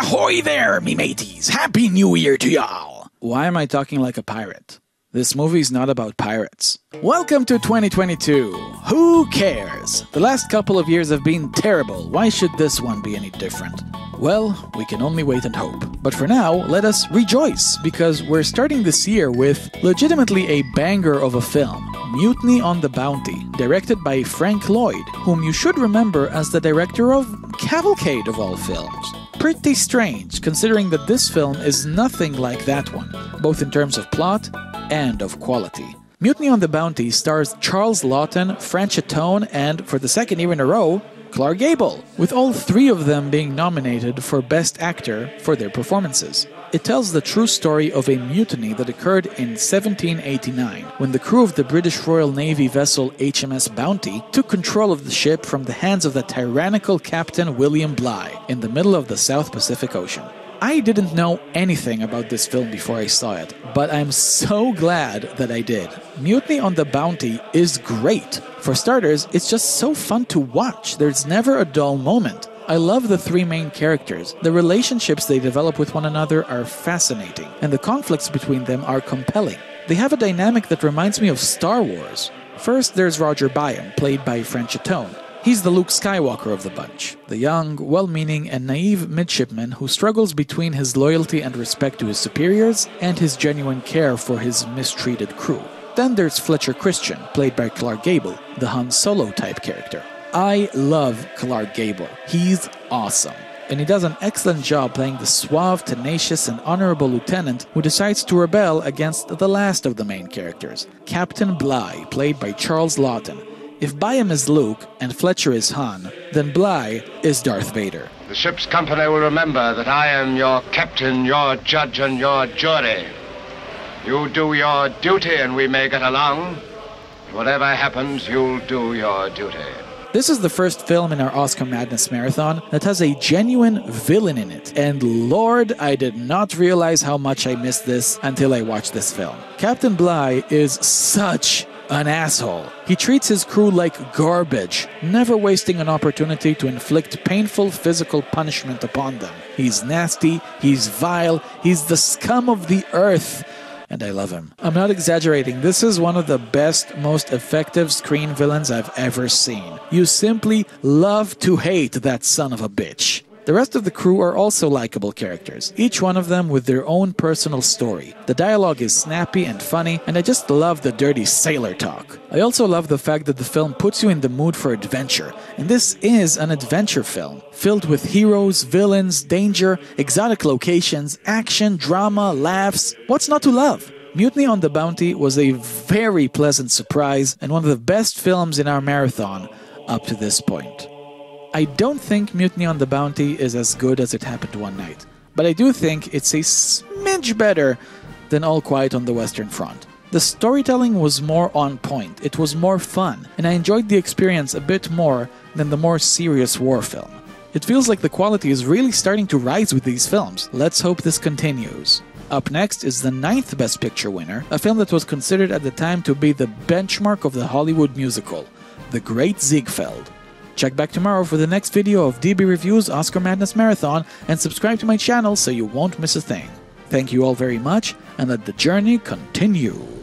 Ahoy there, me mateys! Happy New Year to y'all! Why am I talking like a pirate? This movie's not about pirates. Welcome to 2022. Who cares? The last couple of years have been terrible. Why should this one be any different? Well, we can only wait and hope. But for now, let us rejoice, because we're starting this year with legitimately a banger of a film, Mutiny on the Bounty, directed by Frank Lloyd, whom you should remember as the director of Cavalcade of all films. Pretty strange, considering that this film is nothing like that one, both in terms of plot and of quality. Mutiny on the Bounty stars Charles Laughton, Franchitone, and, for the second year in a row, Clark Gable, with all three of them being nominated for Best Actor for their performances. It tells the true story of a mutiny that occurred in 1789, when the crew of the British Royal Navy vessel HMS Bounty took control of the ship from the hands of the tyrannical Captain William Bligh in the middle of the South Pacific Ocean. I didn't know anything about this film before I saw it, but I'm so glad that I did. Mutiny on the Bounty is great. For starters, it's just so fun to watch. There's never a dull moment. I love the three main characters. The relationships they develop with one another are fascinating, and the conflicts between them are compelling. They have a dynamic that reminds me of Star Wars. First, there's Roger Byam, played by Franchitone. He's the Luke Skywalker of the bunch, the young, well-meaning and naive midshipman who struggles between his loyalty and respect to his superiors and his genuine care for his mistreated crew. Then there's Fletcher Christian, played by Clark Gable, the Han Solo type character. I love Clark Gable. He's awesome. And he does an excellent job playing the suave, tenacious, and honorable lieutenant who decides to rebel against the last of the main characters, Captain Bligh, played by Charles Laughton. If Byam is Luke and Fletcher is Han, then Bligh is Darth Vader. The ship's company will remember that I am your captain, your judge, and your jury. You do your duty and we may get along. Whatever happens, you'll do your duty. This is the first film in our Oscar Madness Marathon that has a genuine villain in it. And Lord, I did not realize how much I missed this until I watched this film. Captain Bligh is such an asshole. He treats his crew like garbage, never wasting an opportunity to inflict painful physical punishment upon them. He's nasty, he's vile, he's the scum of the earth. And I love him. I'm not exaggerating, this is one of the best, most effective screen villains I've ever seen. You simply love to hate that son of a bitch. The rest of the crew are also likable characters, each one of them with their own personal story. The dialogue is snappy and funny, and I just love the dirty sailor talk. I also love the fact that the film puts you in the mood for adventure, and this is an adventure film, filled with heroes, villains, danger, exotic locations, action, drama, laughs. What's not to love? Mutiny on the Bounty was a very pleasant surprise, and one of the best films in our marathon up to this point. I don't think Mutiny on the Bounty is as good as It Happened One Night, but I do think it's a smidge better than All Quiet on the Western Front. The storytelling was more on point, it was more fun, and I enjoyed the experience a bit more than the more serious war film. It feels like the quality is really starting to rise with these films. Let's hope this continues. Up next is the 9th Best Picture winner, a film that was considered at the time to be the benchmark of the Hollywood musical, The Great Ziegfeld. Check back tomorrow for the next video of DB Review's Oscar Madness Marathon and subscribe to my channel so you won't miss a thing. Thank you all very much and let the journey continue.